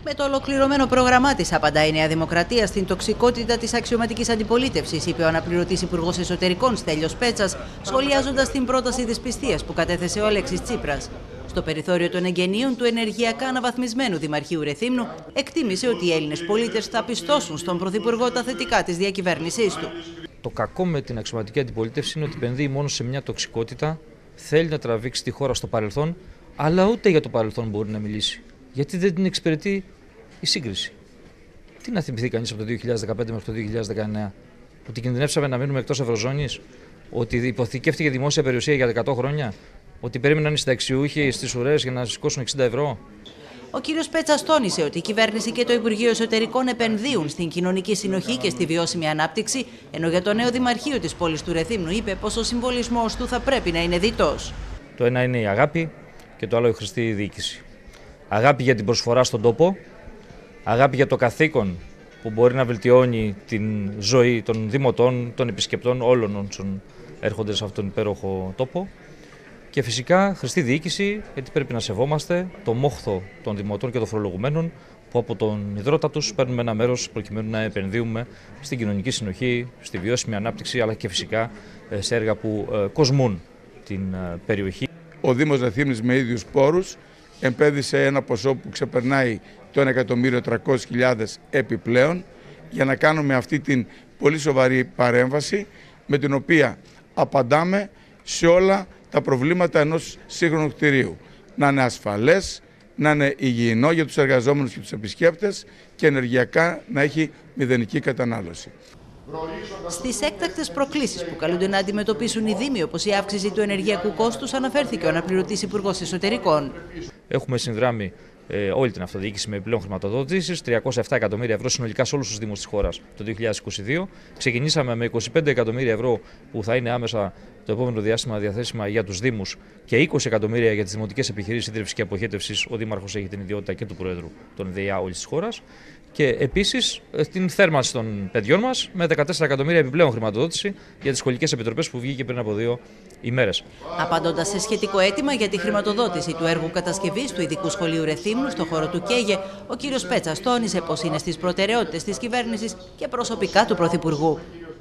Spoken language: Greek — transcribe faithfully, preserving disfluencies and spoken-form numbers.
Με το ολοκληρωμένο πρόγραμμά της, απαντά η Νέα Δημοκρατία στην τοξικότητα της αξιωματικής αντιπολίτευσης, είπε ο αναπληρωτής Υπουργός Εσωτερικών Στέλιος Πέτσας, σχολιάζοντας την πρόταση δυσπιστίας που κατέθεσε ο Αλέξης Τσίπρας. Στο περιθώριο των εγγενείων του ενεργειακά αναβαθμισμένου Δημαρχείου Ρεθύμνου, εκτίμησε ότι οι Έλληνες πολίτες θα πιστώσουν στον Πρωθυπουργό τα θετικά της διακυβέρνησής του. Το κακό με την αξιωματική αντιπολίτευση είναι ότι επενδύει μόνο σε μια τοξικότητα, θέλει να τραβήξει τη χώρα στο παρελθόν, αλλά ούτε για το παρελθόν μπορεί να μιλήσει. Γιατί δεν την εξυπηρετεί η σύγκριση. Τι να θυμηθεί κανείς από το δύο χιλιάδες δεκαπέντε μέχρι το δύο χιλιάδες δεκαεννέα, ότι κινδυνεύσαμε να μείνουμε εκτός Ευρωζώνης, ότι υποθηκεύτηκε δημόσια περιουσία για εκατό χρόνια, ότι περίμεναν οι συνταξιούχοι στις ουρές για να σηκώσουν εξήντα ευρώ. Ο κύριος Πέτσας τόνισε ότι η κυβέρνηση και το Υπουργείο Εσωτερικών επενδύουν στην κοινωνική συνοχή και στη βιώσιμη ανάπτυξη, ενώ για το νέο Δημαρχείο της πόλης του Ρεθύμνου είπε πως ο συμβολισμός του θα πρέπει να είναι διτός. Το ένα είναι η αγάπη και το άλλο η χρηστή διοίκηση. Αγάπη για την προσφορά στον τόπο, αγάπη για το καθήκον που μπορεί να βελτιώνει την ζωή των δημοτών, των επισκεπτών, όλων όσων έρχονται σε αυτόν τον υπέροχο τόπο. Και φυσικά χρηστή διοίκηση, γιατί πρέπει να σεβόμαστε το μόχθο των δημοτών και των φορολογουμένων που από τον ιδρώτα τους παίρνουμε ένα μέρος προκειμένου να επενδύουμε στην κοινωνική συνοχή, στη βιώσιμη ανάπτυξη, αλλά και φυσικά σε έργα που κοσμούν την περιοχή. Ο Δήμος Ρεθύμνης με ίδιους πόρους επένδυσε ένα ποσό που ξεπερνάει το ένα εκατομμύριο τριακόσιες χιλιάδες επιπλέον για να κάνουμε αυτή την πολύ σοβαρή παρέμβαση με την οποία απαντάμε σε όλα τα προβλήματα ενός σύγχρονου κτηρίου. Να είναι ασφαλές, να είναι υγιεινό για τους εργαζόμενους και τους επισκέπτες και ενεργειακά να έχει μηδενική κατανάλωση. Στις έκτακτες προκλήσεις που καλούνται να αντιμετωπίσουν οι Δήμοι, όπως η αύξηση του ενεργειακού κόστους, αναφέρθηκε ο αναπληρωτής Υπουργός Εσωτερικών. Έχουμε συνδράμει ε, όλη την αυτοδιοίκηση με επιπλέον χρηματοδότησης, τριακόσια επτά εκατομμύρια ευρώ συνολικά σε όλους τους Δήμους της χώρας το δύο χιλιάδες είκοσι δύο. Ξεκινήσαμε με είκοσι πέντε εκατομμύρια ευρώ που θα είναι άμεσα το επόμενο διάστημα διαθέσιμα για τους Δήμους και είκοσι εκατομμύρια για τις δημοτικές επιχειρήσεις ίδρυυσης και αποχέτευσης. Ο Δήμαρχος έχει την ιδιότητα και του Προέδρου των ΔΕΙΑ όλης της χώρας. Και επίσης την θέρμανση των παιδιών μας με δεκατέσσερα εκατομμύρια επιπλέον χρηματοδότηση για τις σχολικές επιτροπές που βγήκε πριν από δύο ημέρες. Απαντώντας σε σχετικό αίτημα για τη χρηματοδότηση του έργου κατασκευής του ειδικού σχολείου Ρεθύμνου στο χώρο του ΚΕΓΕ, ο κύριος Πέτσας τόνισε πως είναι στις προτεραιότητες της κυβέρνησης και προσωπικά του Πρωθυπουργού.